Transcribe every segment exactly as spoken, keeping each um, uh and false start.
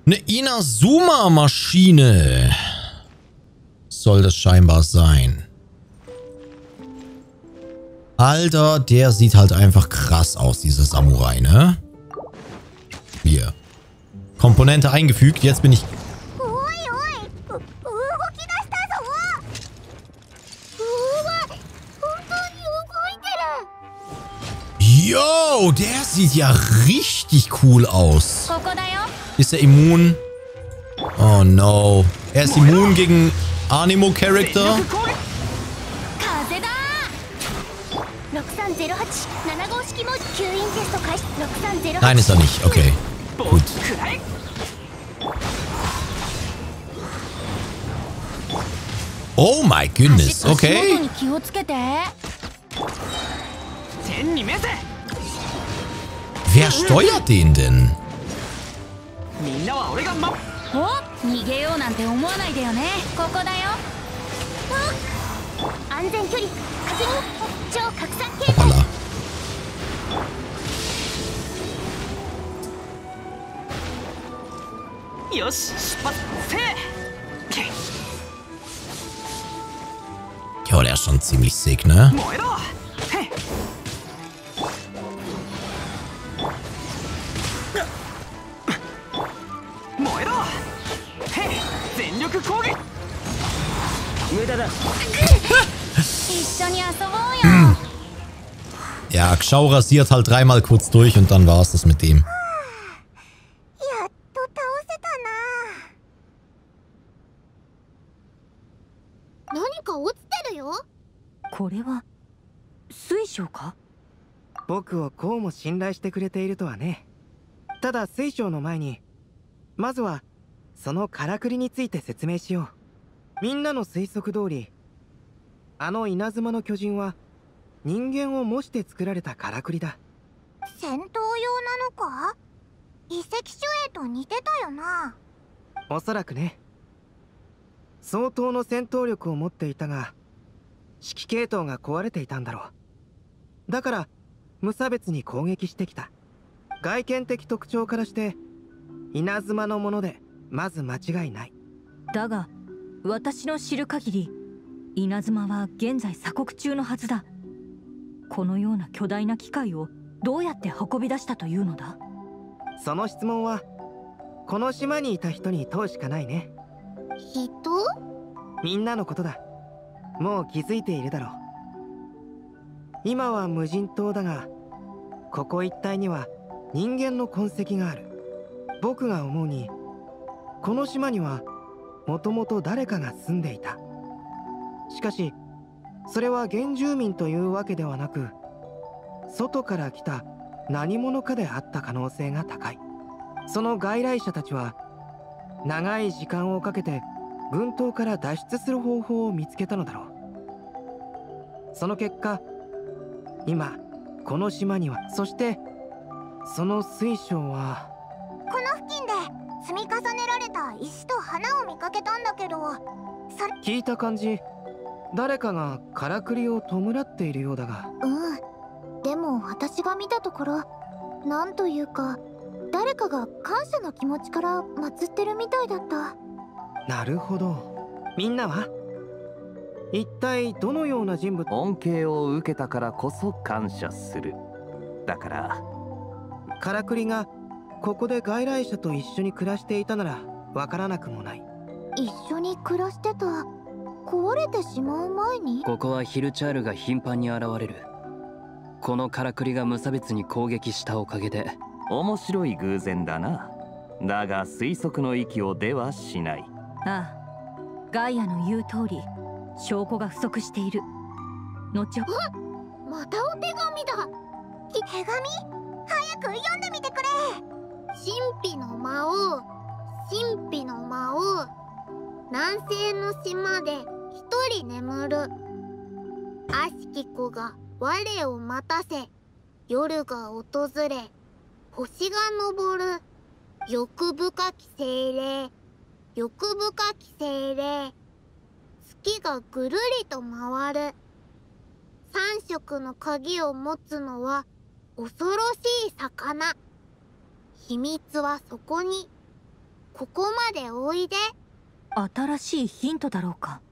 Eine Inazuma-Maschine soll das scheinbar sein. Alter, der sieht halt einfach krass aus, dieser Samurai, ne? Hier. Komponente eingefügt, jetzt bin ich... Yo, der sieht ja richtig cool aus. Ist er immun? Oh no. Er ist immun gegen Animo-Charakter? Nein, ist er nicht. Okay. Gut. Oh my goodness. Okay. Wer steuert den denn? Hoppala. Jo, der ist schon ziemlich sick, ne? Ja, Xiao rasiert halt dreimal kurz durch und dann war's das mit dem. ここまでおいで。 新しいヒントだろうか。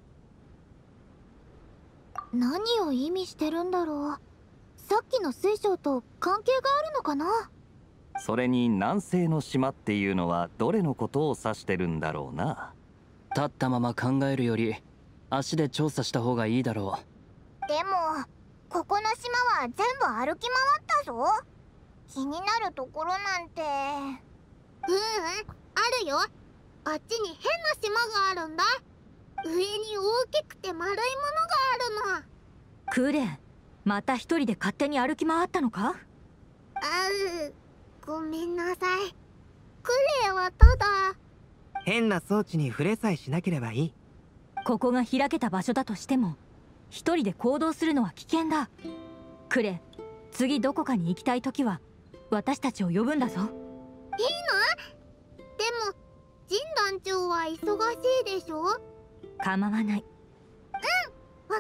何を意味してるんだろう。さっきの水晶と関係があるのかな。 それに南西の島っていうのはどれのことを指してるんだろうな。 立ったまま考えるより足で調査した方がいいだろう。でもここの島は全部歩き回ったぞ。気になるところなんて。ううん、あるよ。あっちに変な島があるんだ。上に大きくて丸いものがあるの。 クレ、また一人で勝手に歩き回ったのか。 あう、ごめんなさい。クレはただ変な装置に触れさえしなければいい。 ここが開けた場所だとしても一人で行動するのは危険だ。クレ、次どこかに行きたい時は私たちを呼ぶんだぞ。いいの？ でもジン団長は忙しいでしょ。 構わない。うん、 わかった。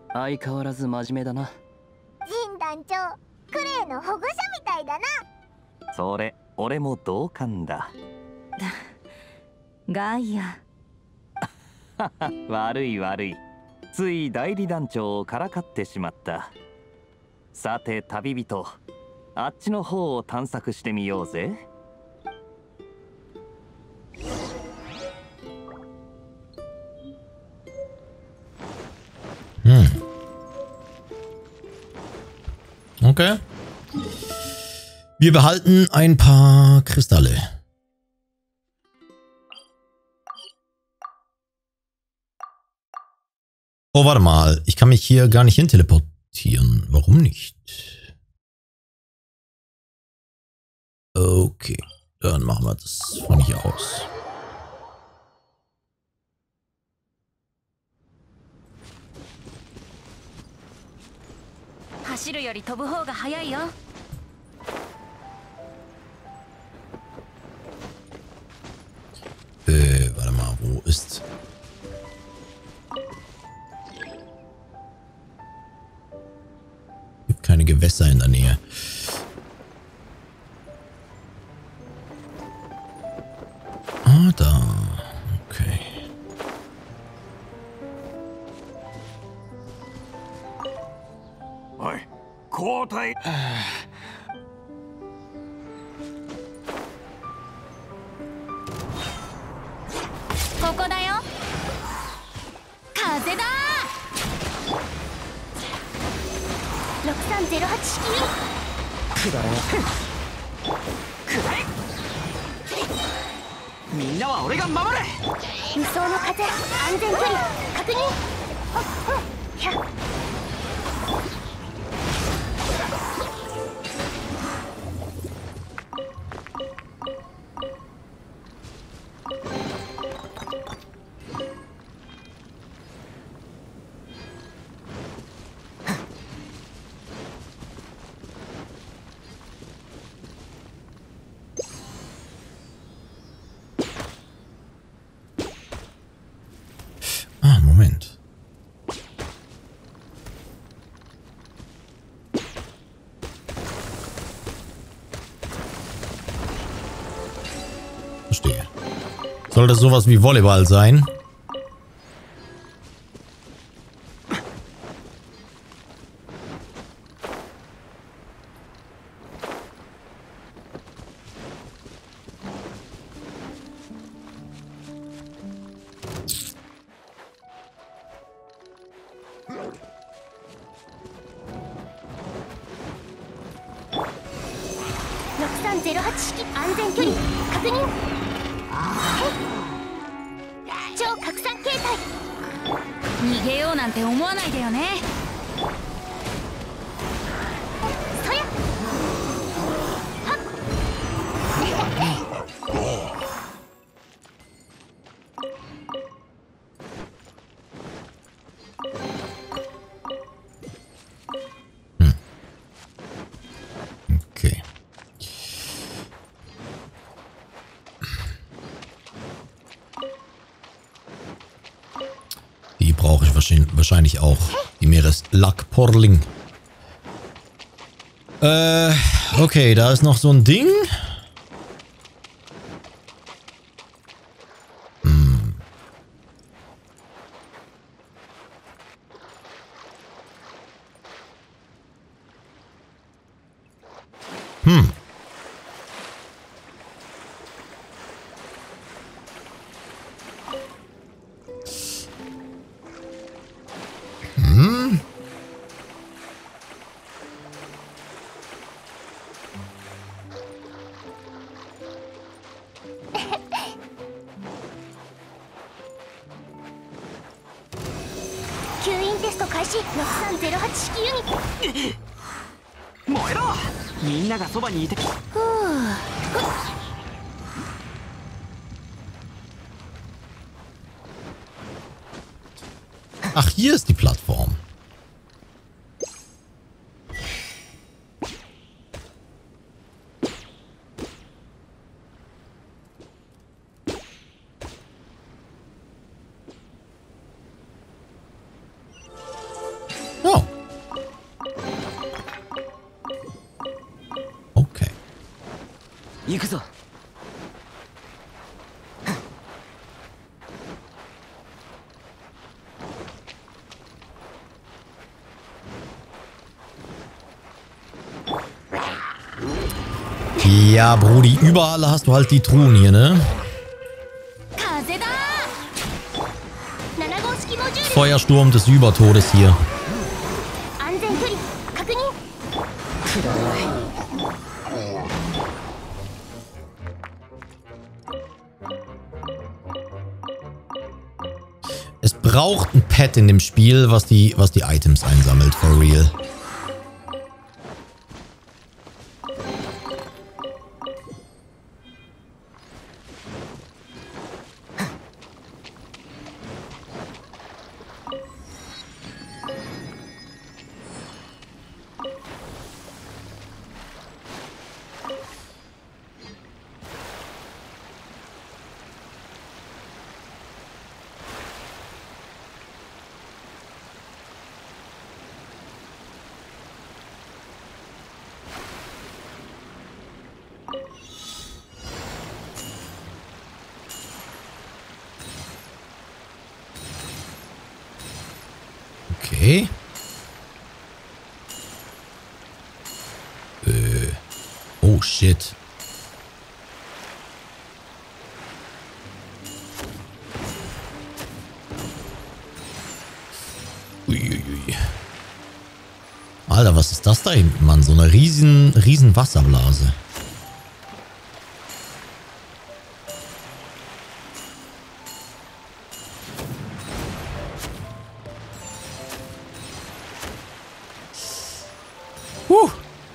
相変わらず真面目だな。 ジン団長、クレイの保護者みたいだな。 それ俺も同感だ。 ガイア悪い悪い、つい代理団長をからかってしまった。さて旅人、あっちの方を探索してみようぜ。 Hm. Okay. Wir behalten ein paar Kristalle. Oh, warte mal. Ich kann mich hier gar nicht hin teleportieren. Warum nicht? Okay. Dann machen wir das von hier aus. Äh, warte mal, wo ist... Gibt keine Gewässer in der Nähe. Ah, da. Okay. Oi, 交代。 ここだよ。風だ。ろくさんゼロはち式。 くだらなくらえ。みんなは俺が守れ。 無双の風、安全距離確認。ひゃっ。 Soll das sowas wie Volleyball sein? ろくさんゼロはち式安全距離確認。超拡散形態。逃げようなんて思わないでよね。そや。はっ。 Okay. Die brauche ich wahrscheinlich auch. Die Meereslackporling. Äh, okay, da ist noch so ein Ding. インテスト開始。ろくさんゼロはち式ユニット。 燃えろ。みんながそばにいて。ふう。 Ach, hier ist die Plattform. Oh. Okay. 行くぞ。 Ja, Brudi, überall hast du halt die Truhen hier, ne? Feuersturm des Übertodes hier. Es braucht ein Pad in dem Spiel, was die, was die Items einsammelt, for real. Okay. Äh. Oh, shit. Uiuiui. Alter, was ist das da hinten, Mann? So eine riesen, riesen Wasserblase. Huh.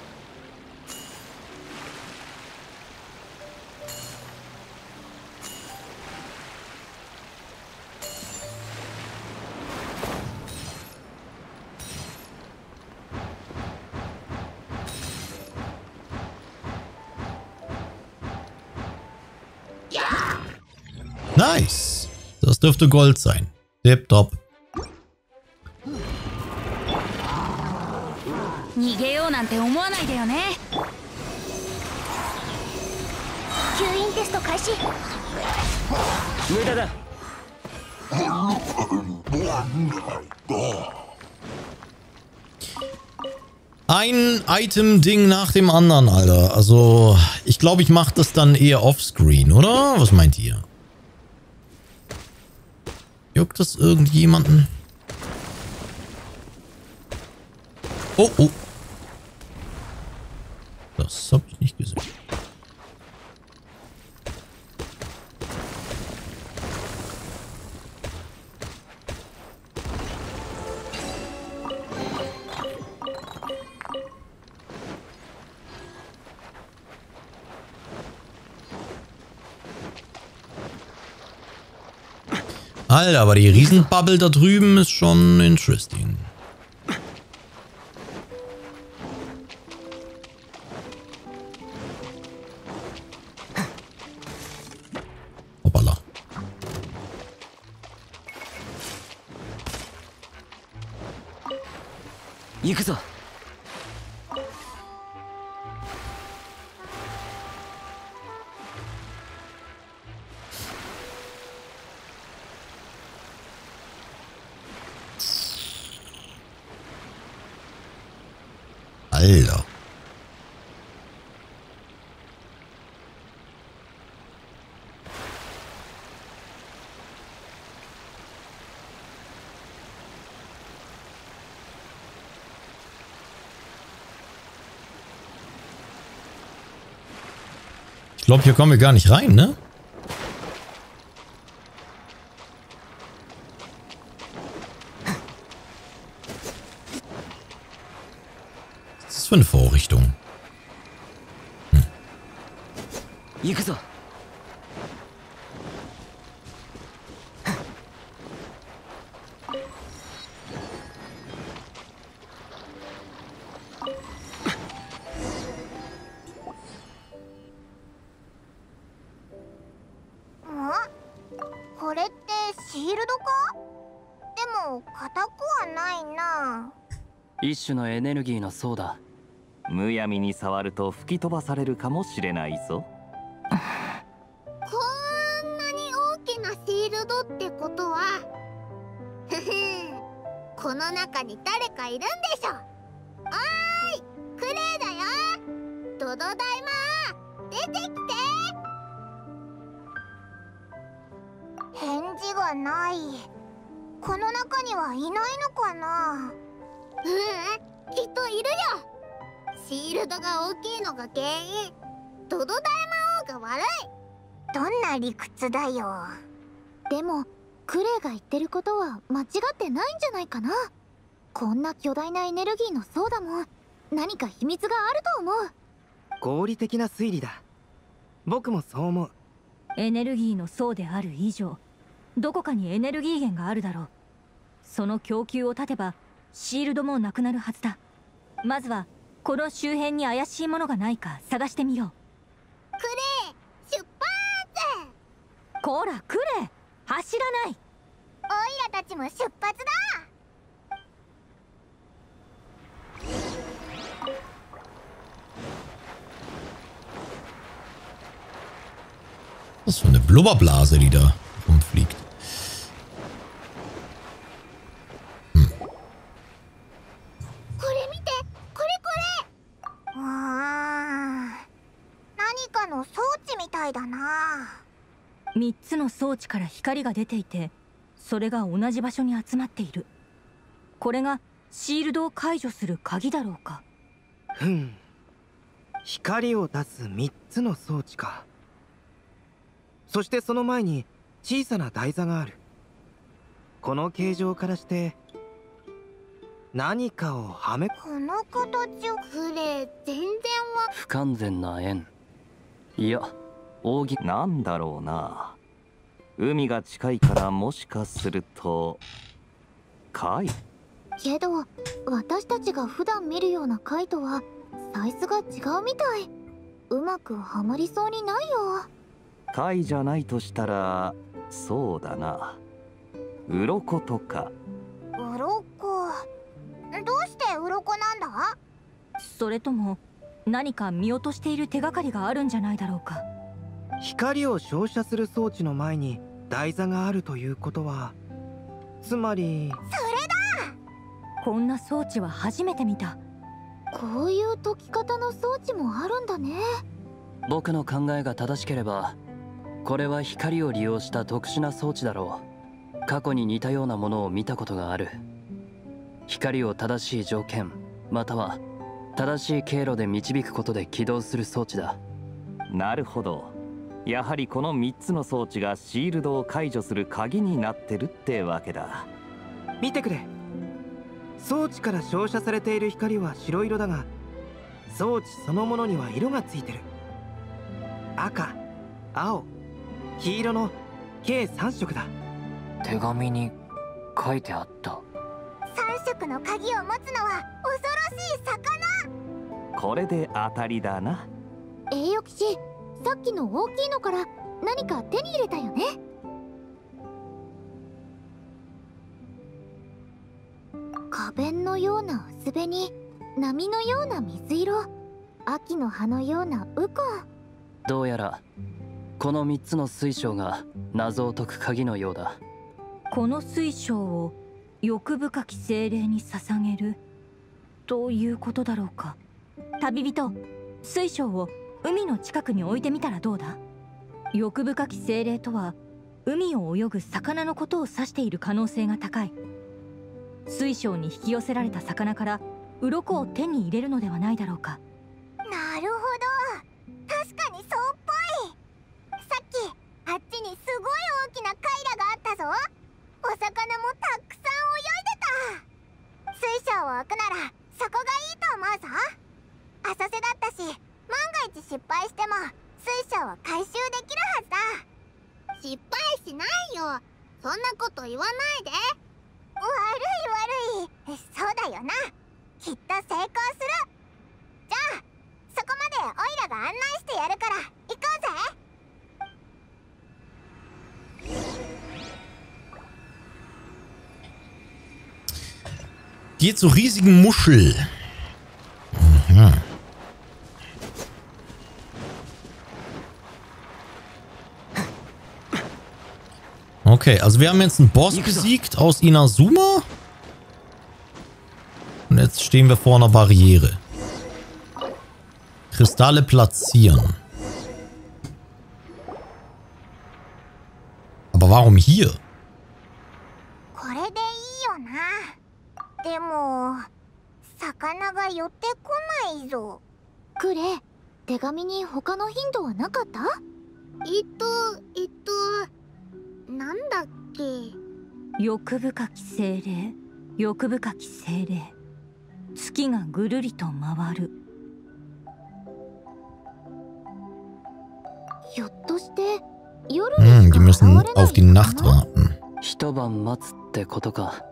Nice. Das dürfte Gold sein. Tipptopp. 逃げようなんて思わないでよね。 吸引テスト開始。 無駄だ。 Ein Item-Ding nach dem anderen, Alter. Also, ich glaube, ich mache das dann eher offscreen, oder? Was meint ihr? Juckt das irgendjemanden? Oh, oh. Das habe ich nicht gesehen. Alter, aber die Riesenbubble da drüben ist schon interesting. Hoppala. Ikuzo. Alter. Ich glaube, hier kommen wir gar nicht rein, ne? für eine Vorrichtung? Hm. 行くぞ。 これってシールドか？でも硬くはないな。 一種のエネルギーの層だ。 むやみに触ると吹き飛ばされるかもしれないぞ。 こんなに大きなシールドってことはふふこの中に誰かいるんでしょ。おーい、クレイだよ。ドドダイマー出てきて。返事がない。この中にはいないのかな。ううん、きっといるよ。シールドが大きいのが原因。ドドダイマ王が悪い。どんな理屈だよ。でもクレイが言ってることは間違ってないんじゃないかな。こんな巨大なエネルギーの層だもん。何か秘密があると思う。 合理的な推理だ。僕もそう思う。 エネルギーの層である以上、どこかにエネルギー源があるだろう。その供給を断てばシールドもなくなるはずだ。まずはこの周辺に怪しいものがないか探してみよう。クレイ、出発！こらクレイ、走らない。オイラたちも出発だ。 Was für eine Blubberblase, die da rumfliegt. Hm. これ見て、これこれ。わあ、何かの装置みたいだな。 みっつの装置から光が出ていて、それが同じ場所に集まっている。これがシールドを解除する鍵だろうか。 ふん、光を出すみっつの装置か。そしてその前に小さな台座がある。この形状からして何かをはめ、 この形をクレイ全然わ。 不完全な円。いや、扇なんだろうな。海が近いからもしかすると貝。 けど私たちが普段見るような貝とはサイズが違うみたい。うまくはまりそうにないよ。 貝じゃないとしたらそうだな、鱗とか。 鱗。どうして鱗なんだ？ それとも何か見落としている手がかりがあるんじゃないだろうか。 光を照射する装置の前に台座があるということは、つまりそれだ。 こんな装置は初めて見た。 こういう解き方の装置もあるんだね。 僕の考えが正しければ、これは光を利用した特殊な装置だろう。過去に似たようなものを見たことがある。光を正しい条件または正しい経路で導くことで起動する装置だ。 なるほど。やはりこのみっつの装置がシールドを解除する鍵になってるってわけだ。 見てくれ。装置から照射されている光は白色だが、装置そのものには色がついてる。赤、青、黄色の計さん色だ。 手紙に書いてあった。 さん色の鍵を持つのは恐ろしい魚。 これで当たりだな。 栄誉騎士、さっきの大きいのから何か手に入れたよね。花弁のような薄紅、波のような水色、秋の葉のようなウコン。 どうやらこのみっつの水晶が謎を解く鍵のようだ。 この水晶を欲深き精霊に捧げるということだろうか。旅人、水晶を海の近くに置いてみたらどうだ。欲深き精霊とは海を泳ぐ魚のことを指している可能性が高い。水晶に引き寄せられた魚から鱗を手に入れるのではないだろうか。 なるほど、確かにそうっぽい。さっきあっちにすごい大きなカイラがあったぞ。お魚もたくさん泳いでた。水晶を置くならそこがいいと思うぞ。 らは回収できるはずだ。失敗しないよ。そんなこと言わないで。悪い悪い。そうだよな。きっと成功する。じゃあそこまでオイラが案内してやるから行こうぜ。 Geht zur riesigen Muschel. Mhm. Okay, also wir haben jetzt einen Boss besiegt aus Inazuma. Und jetzt stehen wir vor einer Barriere. Kristalle platzieren. Aber warum hier? これでいいよな。でも魚が寄ってこないぞ。クレ、手紙に他のヒントはなかった？えっとえっとなんだっけ。 欲深き精霊、欲深き精霊。月がぐるりと回る。 ひょっとして夜 Hm, die müssen auf die Nacht warten. 一晩待つってことか。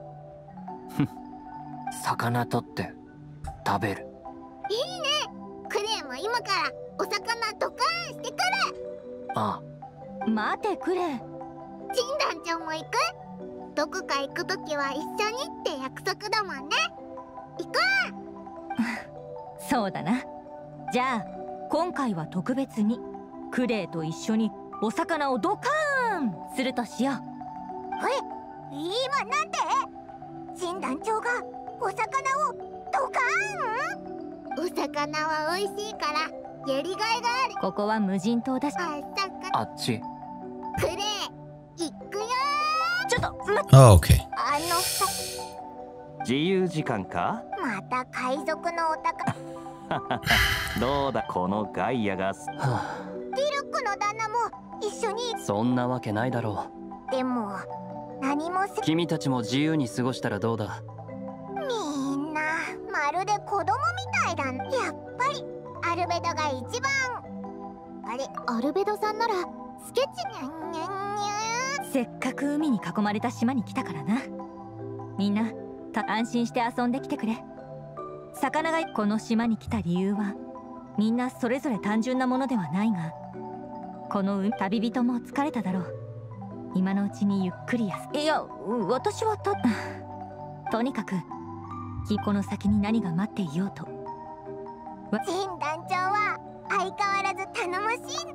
魚取って食べる。 いいね。クレイも今からお魚ドカーンしてくる。 ああ、待てクレイ。 チン団長も行く？どこか行くときは一緒にって約束だもんね。行こう。 そうだな。じゃあ今回は特別にクレイと一緒にお魚をドカーンするとしよう。 え、今なんて？チン団長がお魚をドカーン？お魚は美味しいからやりがいがある。 ここは無人島だし。 あっち。 クレイ、行くよー。 ちょっと待って。 あ、OK。 あのさ。 自由時間か？ また海賊のお宝。 どうだこのガイアが。はあ、ディルックの旦那も一緒に。 そんなわけないだろう。でも何もせ。 君たちも自由に過ごしたらどうだ？ みんなまるで子供みたいだ。やっぱりアルベドが一番。あれ、アルベドさんならスケッチにゃんにゃんにゃん。 せっかく海に囲まれた島に来たからな。みんな安心して遊んできてくれ。魚がこの島に来た理由はみんなそれぞれ単純なものではないが、この旅人も疲れただろう。今のうちにゆっくり休いや私はたとにかくこの先に何が待っていようと。 チン団長は相変わらず頼もしい。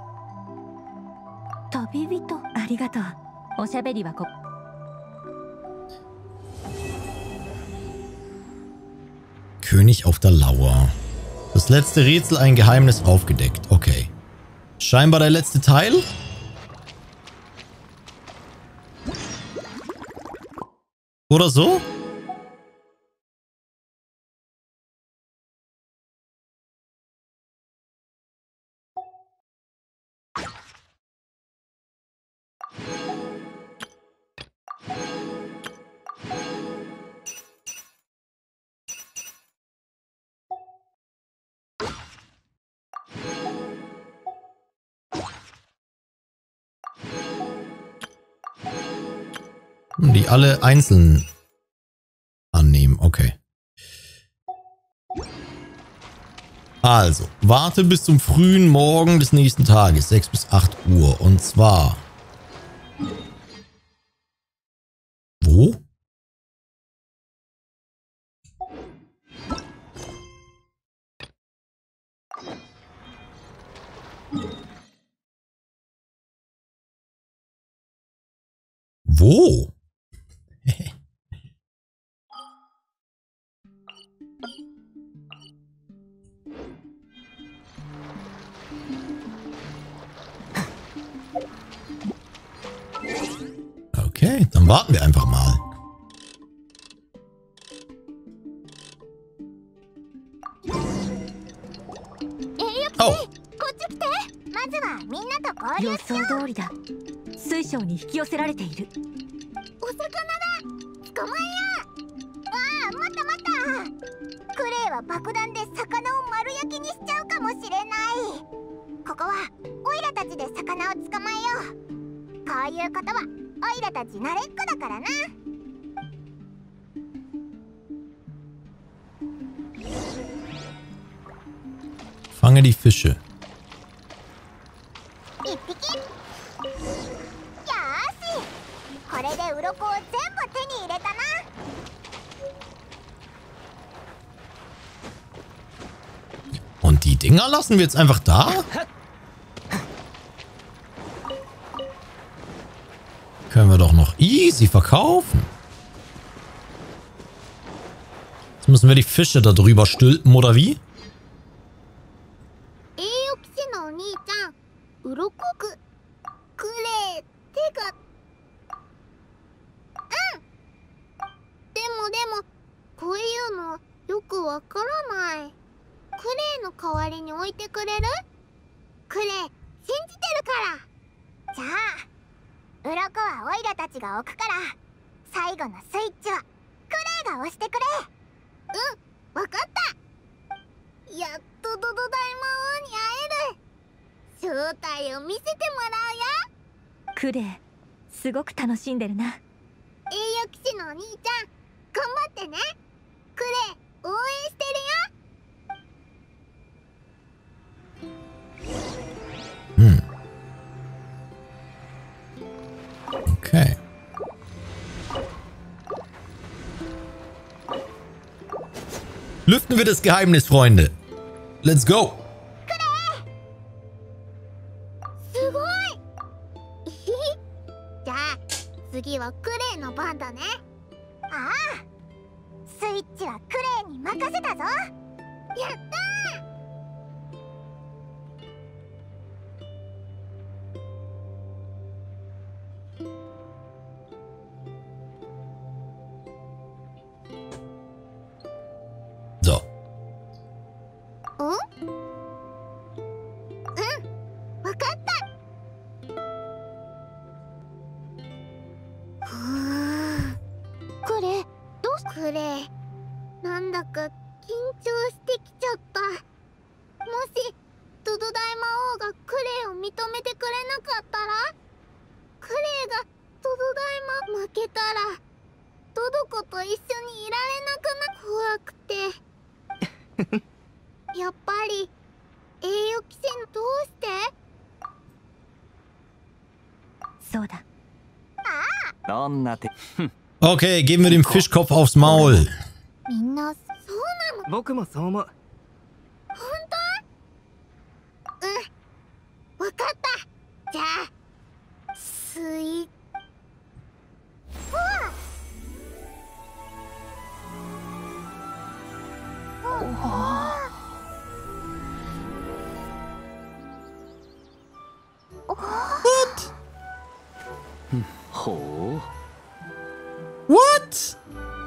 旅人ありがとう。おしゃべりはこ König auf der Lauer. Das letzte Rätsel, ein Geheimnis aufgedeckt. Okay. Scheinbar der letzte Teil. Oder so? Die alle einzeln annehmen, okay. Also, warte bis zum frühen Morgen des nächsten Tages, sechs bis acht Uhr. Und zwar... Wo? Wo? Okay, dann warten wir einfach mal. Oh. 予想通りだ。水晶に引き寄せられている。 お魚だ。捕まえよう。わあ、待った待った。クレイは爆弾で魚を丸焼きにしちゃうかもしれない。こここはオイラたちで魚を捕まえよう。こういうことはオイラたち慣れっこだからな。 Fange die Fische. 一匹。よーし、これで鱗を全部手に入れたな。 Und die Dinger lassen wir jetzt einfach da? Können wir doch noch easy verkaufen. Jetzt müssen wir die Fische da drüber stülpen, oder wie? 栄養騎士のお兄ちゃん、鱗くくれ手が。うん。でもでもこういうのよくわからない。クレイの代わりに置いてくれる？クレイ信じてるから。じゃあ鱗はオイラたちが置くから、最後のスイッチはクレイが押してくれ。うん、わかった。やっとドド大魔王に会える。正体を見せてもらうよ。 クレイ、すごく楽しんでるな。 栄養騎士のお兄ちゃん、頑張ってね。クレイ応援してるよ。 Hm. Okay. Lüften wir das Geheimnis, Freunde. Let's go. すごい。じゃあ次はクレイの番だね。ああ、スイッチはクレイに任せたぞ。やったー。So. ん？うん、わかった。ふう。クレイ、どうしクレイ、なんだか緊張してきちゃった。もしドド大魔王がクレイを認めてくれなかったら、クレイがドド大魔負けたらドドコと一緒にいられなくな、怖くて。やっぱり栄養騎士のどうして？ そうだ。 どんな手 Okay, geben wir dem Fischkopf aufs Maul. みんなそうなの？ 僕もそう思う。 本当？うん、わかった。じゃあスイほら。 ほう What?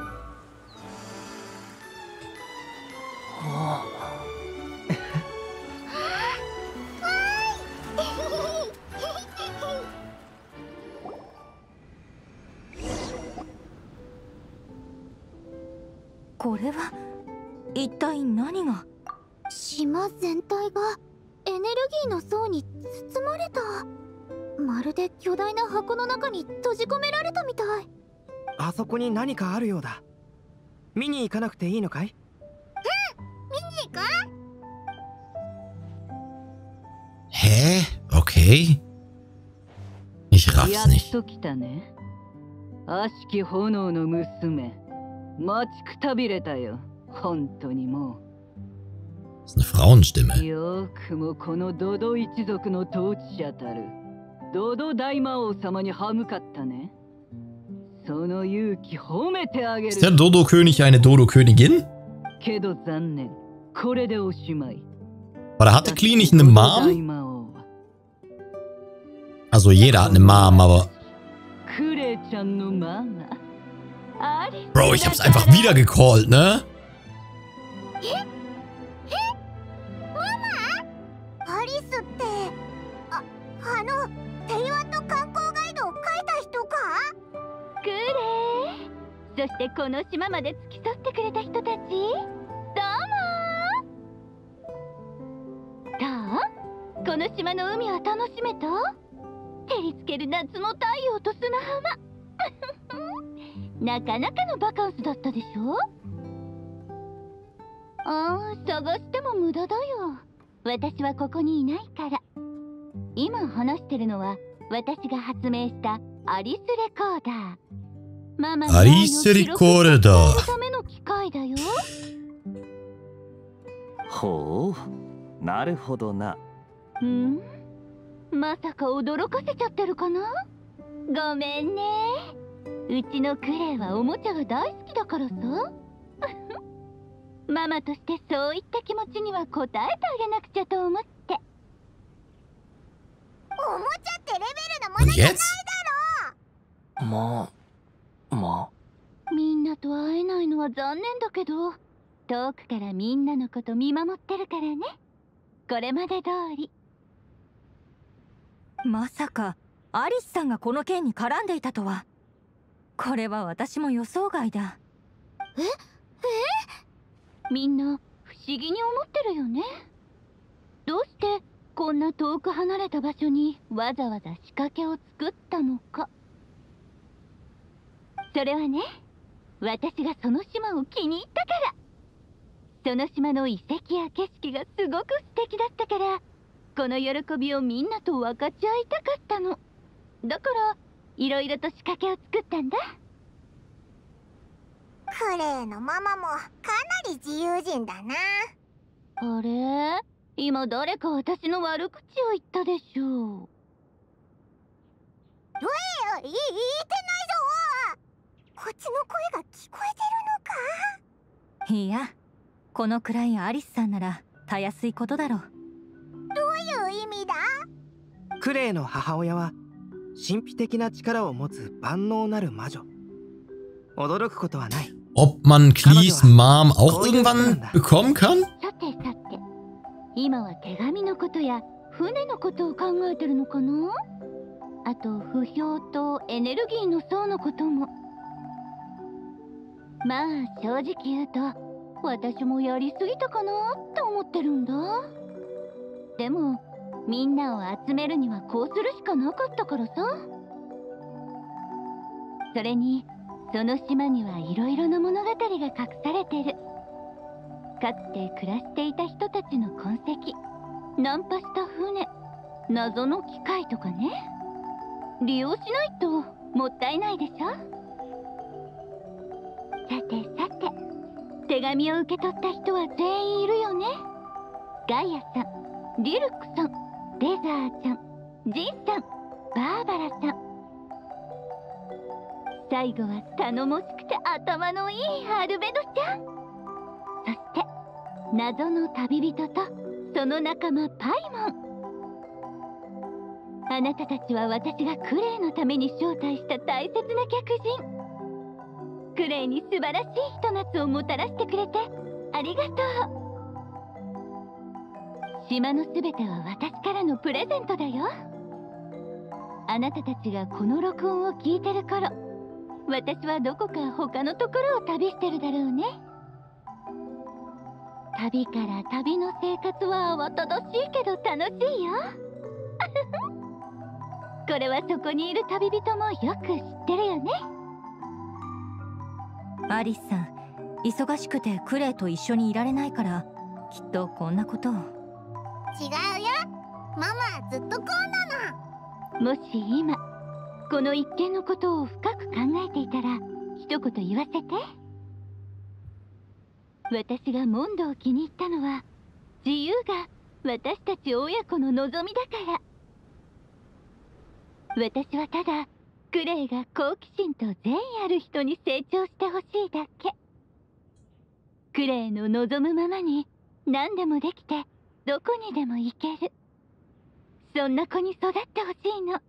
これは一体何が？ 島全体がエネルギーの層に包まれた。まるで巨大な箱の中に閉じ込められたみたい。 あそこに何かあるようだ。見に行かなくていいのかい？ うん、見に行こう。 Hä? Okay. Ich や raff's っ nicht. と来たね。悪しき炎の娘。待ちくたびれたよ。本当にも Das ist eine う。 Frauenstimme. よくもこのドド一族の統治者たるドド大魔王様に歯向かったね。その勇気褒めてあげる。 Ist der Dodo-König eine Dodo-Königin? けど残念。これでおしまい。 Oder hatte Klee nicht eine 大 Mom? 魔王は Also jeder hat eine Mom, aber... クレちゃんのママ。あり Bro, ich hab's einfach wieder gecallt, ne? アリスってあ、あの平和と観光ガイドを書いた人か？ クレイ、そしてこの島まで付き添ってくれた人たち、どうも。どう？ この島の海は楽しめた？照りつける夏の太陽と砂浜なかなかのバカンスだったでしょ？ああ、探しても無駄だよ。私はここにいないから。今話してるのは私が発明したアリスレコーダー。ママのアリスレコーダーための機械だよ。 ほう、なるほどな。 うん？まさか驚かせちゃってるかな？ごめんね。うちのクレイはおもちゃが大好きだからさママとしてそういった気持ちには応えてあげなくちゃと思って。おもちゃってレベルのものじゃないだろ。 まあまあみんなと会えないのは残念だけど、遠くからみんなのこと見守ってるからね。これまで通り。 まさかアリスさんがこの件に絡んでいたとは。これは私も予想外だ。 え？え？みんな不思議に思ってるよね。どうしてこんな遠く離れた場所にわざわざ仕掛けを作ったのか。それはね、私がその島を気に入ったから。その島の遺跡や景色がすごく素敵だったから、この喜びをみんなと分かち合いたかったの。だからいろいろと仕掛けを作ったんだ。クレイのママもかなり自由人だな。あれ？今誰か私の悪口を言ったでしょう。ええ、言ってないぞ。こっちの声が聞こえてるのか？ いや、このくらいアリスさんならたやすいことだろう。 どういう意味だ？ クレイの母親は神秘的な力を持つ万能なる魔女。驚くことはない。 Ob man Clees Mom auch irgendwann bekommen kann? さてさて、今は手紙のことや船のことを考えてるのかな？あと不評とエネルギーの層のことも。まあ正直言うと私もやりすぎたかなって思ってるんだ。でもみんなを集めるにはこうするしかなかったからさ。それにその島にはいろいろな物語が隠されてる。かつて暮らしていた人たちの痕跡、ナンパした船、謎の機械とかね。利用しないともったいないでしょ。さてさて、手紙を受け取った人は全員いるよね。ガイアさん、リルクさん、レザーちゃん、ジンさん、バーバラさん。最後は頼もしくて頭のいいアルベドちゃん。そして謎の旅人とその仲間パイモン。あなたたちは私がクレイのために招待した大切な客人。クレイに素晴らしいひと夏をもたらしてくれてありがとう。島のすべては私からのプレゼントだよ。あなたたちがこの録音を聞いてる頃、私はどこか他のところを旅してるだろうね。旅から旅の生活は慌ただしいけど楽しいよこれはそこにいる旅人もよく知ってるよね。 アリスさん、忙しくてクレイと一緒にいられないからきっとこんなことを。 違うよ、ママはずっとこうなの。もし今この一件のことを深く考えていたら一言言わせて。私がモンドを気に入ったのは自由が私たち親子の望みだから。私はただクレイが好奇心と善意ある人に成長してほしいだけ。クレイの望むままに何でもできてどこにでも行ける、そんな子に育ってほしいの。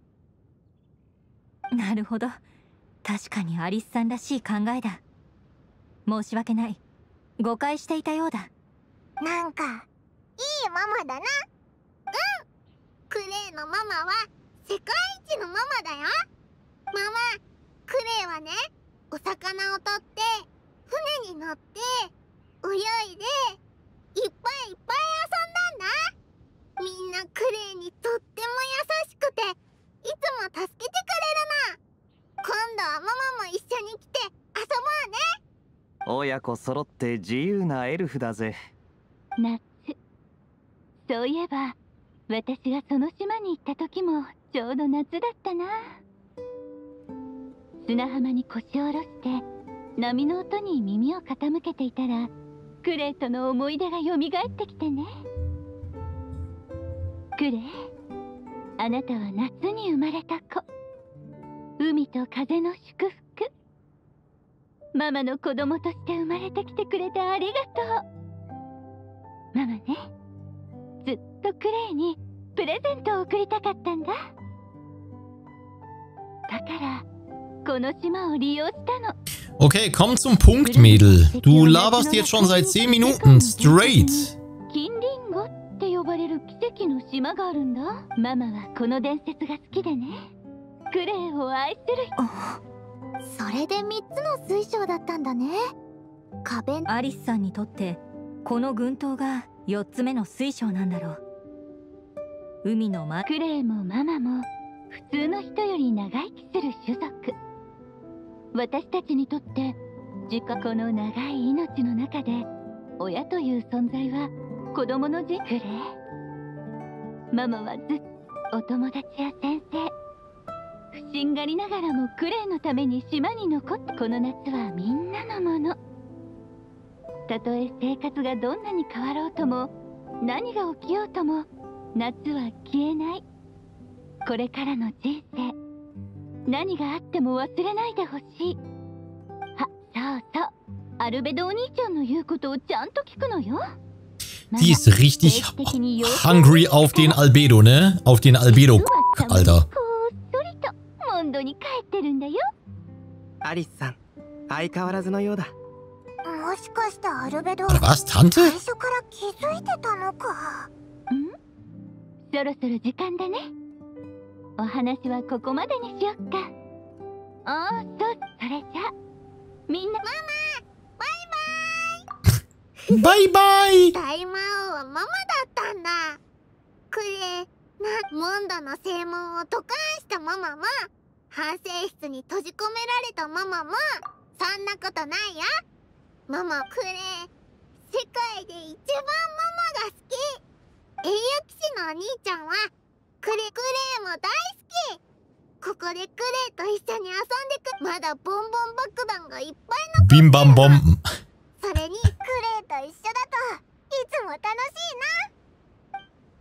なるほど、確かにアリスさんらしい考えだ。申し訳ない、誤解していたようだ。 なんかいいママだな。うん、クレイのママは世界一のママだよ。ママ、クレイはね、お魚を取って船に乗って泳いでいっぱいいっぱい遊んだんだ。 みんなクレイにとっても優しくて、いつも助けてくれるな。今度はママも一緒に来て遊ぼうね。 親子揃って自由なエルフだぜ。 夏。そういえば私がその島に行った時もちょうど夏だったな。砂浜に腰を下ろして波の音に耳を傾けていたら、クレイとの思い出がよみがえってきてね。クレイ、あなたは夏に生まれた子。海と風の祝福。ママの子供として生まれてきてくれてありがとう。ママね、ずっとクレイにプレゼントを贈りたかったんだ。だからこの島を利用したの。 Okay, komm zum Punkt, Mädel. Du laberst jetzt schon seit zehn Minuten straight. 金リンゴって呼ばれる奇跡の島があるんだ。ママはこの伝説が好きでね。クレイを愛する。 それでみっつの水晶だったんだね。壁。 アリスさんにとってこの群島がよっつめの水晶なんだろう。海のまクレイもママも普通の人より長生きする種族。私たちにとって自家この長い命の中で親という存在は子供のじクレイ。ママはずっとお友達や先生、不審がりながらもクレイのために島に残って、この夏はみんなのもの。たとえ生活がどんなに変わろうとも、何が起きようとも、夏は消えない。これからの人生、何があっても忘れないでほしい。は、そうそう、アルベドお兄ちゃんの言うことをちゃんと聞くのよ。 Die ist richtig hungry auf den Albedo, ne? Auf den Albedo, Alter. モンドに帰ってるんだよ。 アリスさん、相変わらずのようだ。 もしかしてアルベド、 Was, Tante? 最初から気づいてたのか。 ん？そろそろ時間だね。お話はここまでにしよっか。ああ、そう、それじゃみんな。ママ、 バイバイ。 大魔王はママだったんだ。クレイ、な、モンドの正門をドカンしたママも、反省室に閉じ込められたママも、そんなことないよ。ママ、クレイ、世界で一番ママが好き。栄養騎士のお兄ちゃんはクレクレイも大好き。ここでクレイと一緒に遊んでく。まだボンボン爆弾がいっぱい残ってる。 ビンバンボン。 それにクレイと一緒だといつも楽しいな。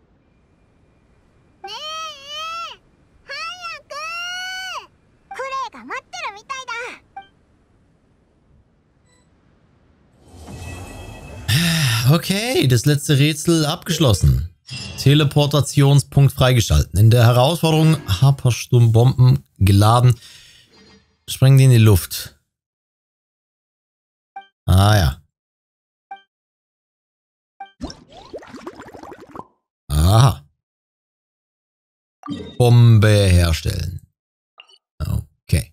ねえ、早く。クレイが待ってるみたいだ。Okay, das letzte Rätsel abgeschlossen. Teleportationspunkt freigeschalten. In der Herausforderung Hypersturmbomben geladen. Sprengen die in die Luft. Ah ja. Aha. Bombe herstellen. Okay.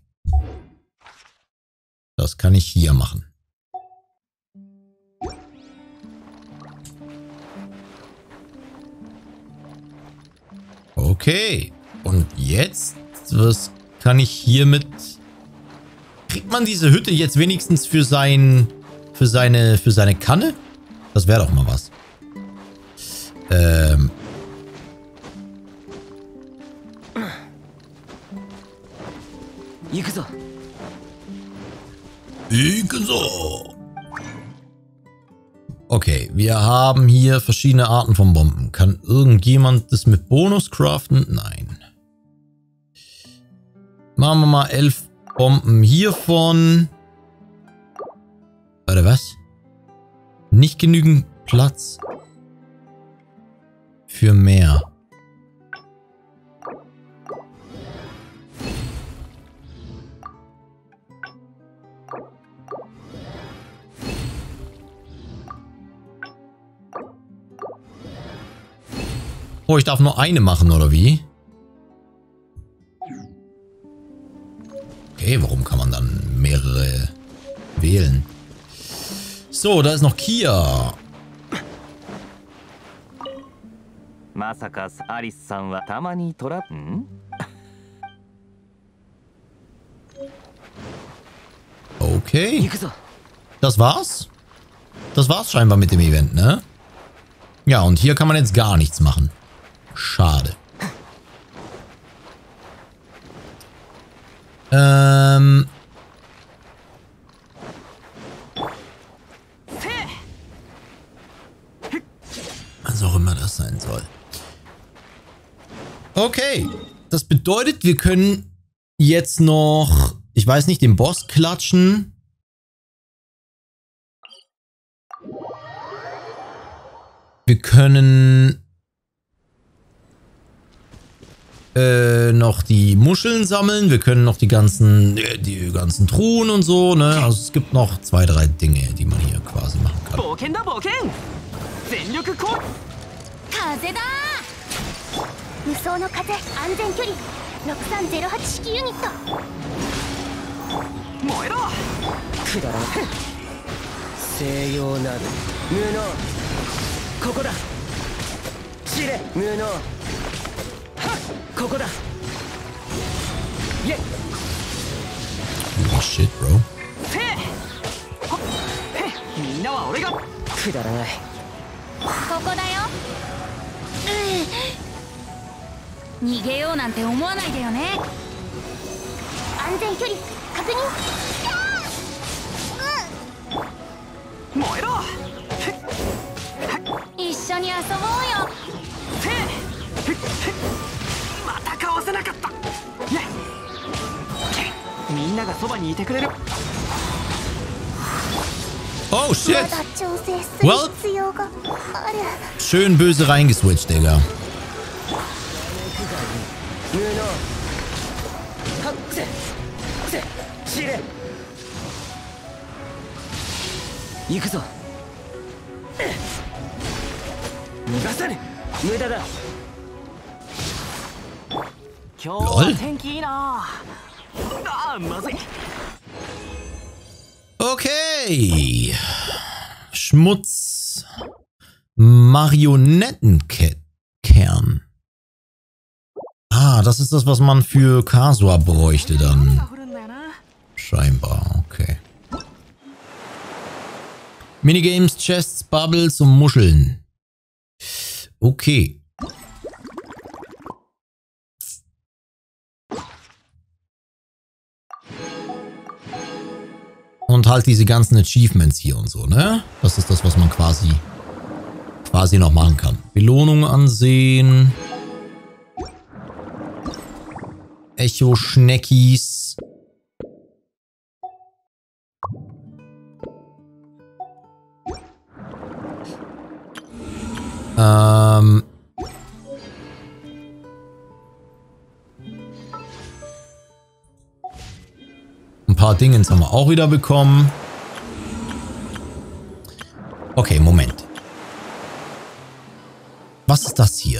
Das kann ich hier machen. Okay. Und jetzt? Was kann ich hiermit... Kriegt man diese Hütte jetzt wenigstens für sein... Für seine... Für seine Kanne? Das wäre doch mal was. Ähm... Ikuzo. Ikuzo. Okay, wir haben hier verschiedene Arten von Bomben. Kann irgendjemand das mit Bonus craften? Nein. Machen wir mal elf Bomben hiervon. Warte, was? Nicht genügend Platz für mehr. Oh, ich darf nur eine machen, oder wie? Okay, warum kann man dann mehrere wählen? So, da ist noch Kia. まさかアリスさんはたまにトラん Okay. Das war's? Das war's scheinbar mit dem Event, ne? Ja, und hier kann man jetzt gar nichts machen. Schade. Ähm... Was auch immer das sein soll. Okay. Das bedeutet, wir können jetzt noch, ich weiß nicht, den Boss klatschen. Wir können äh, noch die Muscheln sammeln. Wir können noch die ganzen, äh, die ganzen Truhen und so, ne? Also es gibt noch zwei, drei Dinge, die man hier quasi machen kann. 風だ無双の風安全距離ろくさんゼロはち式ユニット燃えろくだらん西洋など無能ここだ知れ無能はっここだイェイ Oh shit, bro. みんなは俺がくだらないここだよ逃げようなんて思わないでよね安全距離確認燃えろ一緒に遊ぼうよまたかわせなかったみんながそばにいてくれる Oh shit! まだ調整する必要がある Schön böse reingeswitcht, Digga. 無能はっせせ知れ行くぞ逃がさぬ無駄だ今日は天気いいなああまずい Okay. Schmutz. Marionettenkern. Ah, das ist das, was man für Kasua bräuchte dann. Scheinbar, okay. Minigames, Chests, Bubbles und Muscheln. Okay. Und halt diese ganzen Achievements hier und so, ne? Das ist das, was man quasi quasi noch machen kann. Belohnung ansehen. Echo-Schneckis. Ähm... Ein paar Dingens haben wir auch wieder bekommen. Okay, Moment. Was ist das hier?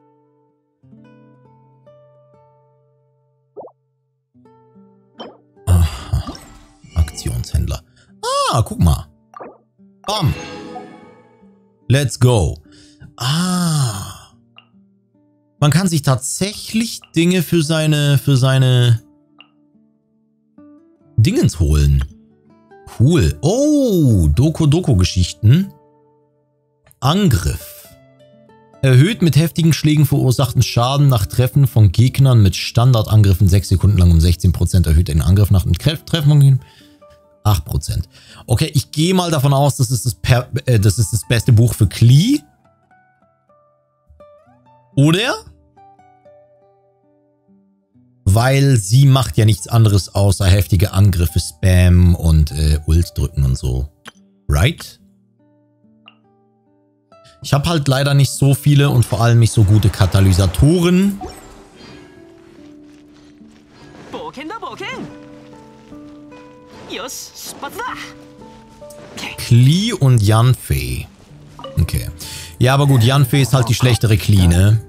Aha. Aktionshändler. Ah, guck mal. Bam. Let's go. Ah. Man kann sich tatsächlich Dinge für seine, für seine Dingens holen. Cool. Oh, Doku-Doku-Geschichten. Angriff. Erhöht mit heftigen Schlägen verursachten Schaden nach Treffen von Gegnern mit Standardangriffen sechs Sekunden lang um sechzehn Prozent. Erhöht den Angriff nach dem Treffen von acht Prozent. Okay, ich gehe mal davon aus, das ist das, per äh, das ist das beste Buch für Klee. Oder? Weil sie macht ja nichts anderes außer heftige Angriffe, Spam und äh, Ult drücken und so. Right? Ich habe halt leider nicht so viele und vor allem nicht so gute Katalysatoren. Klee und Yanfei. Okay. Ja, aber gut, Yanfei ist halt die schlechtere Klee, ne?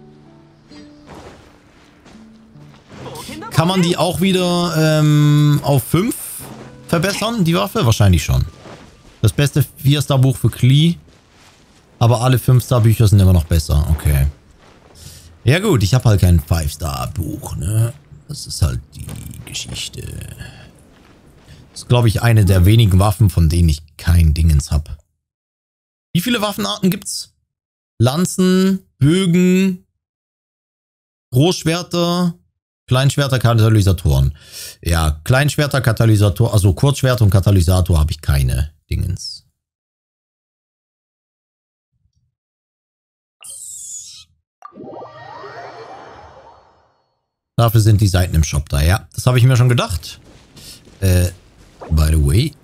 Kann man die auch wieder ähm, auf fünf verbessern, die Waffe? Wahrscheinlich schon. Das beste vier Star Buch für Klee. Aber alle fünf Star Bücher sind immer noch besser. Okay. Ja gut, ich habe halt kein fünf Star Buch, ne? Das ist halt die Geschichte. Das ist, glaube ich, eine der wenigen Waffen, von denen ich kein Dingens habe. Wie viele Waffenarten gibt's? Lanzen, Bögen, Großschwerter, Kleinschwerter, Katalysatoren. Ja, Kleinschwerter, Katalysator, also Kurzschwerter und Katalysator habe ich keine Dingens. Dafür sind die Seiten im Shop da, ja. Das habe ich mir schon gedacht. Äh, by the way.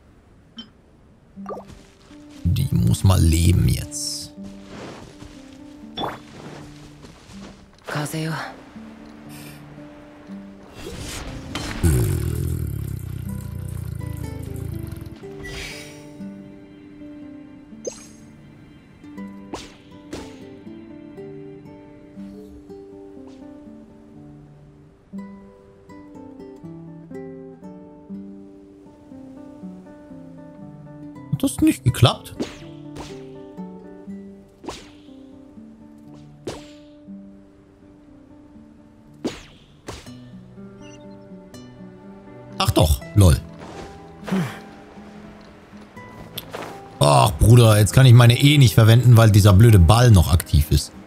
Die muss mal leben jetzt. Kaseo. Hat das nicht geklappt? Ach doch, lol. Ach, Bruder, jetzt kann ich meine E nicht verwenden, weil dieser blöde Ball noch aktiv ist.